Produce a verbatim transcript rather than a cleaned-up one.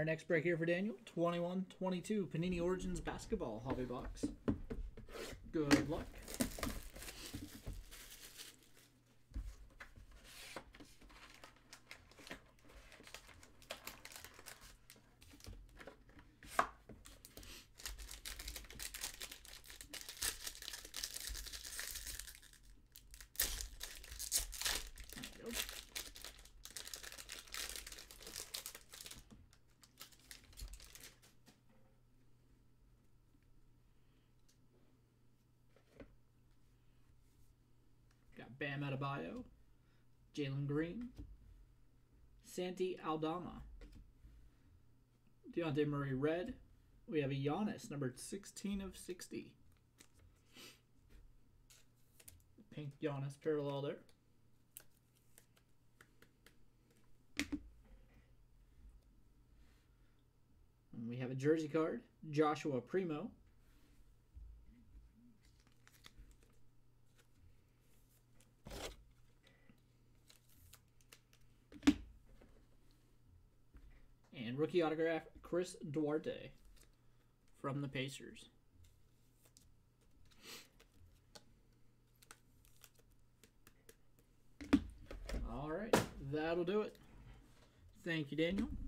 next break here for Daniel. twenty-one twenty-two Panini Origins Basketball Hobby Box. Good luck. Got Bam Adebayo, Jalen Green, Santi Aldama, Deontay Murray red. We have a Giannis, numbered sixteen of sixty. Pink Giannis parallel there. And we have a jersey card, Joshua Primo. And rookie autograph, Chris Duarte from the Pacers. All right, that'll do it. Thank you, Daniel.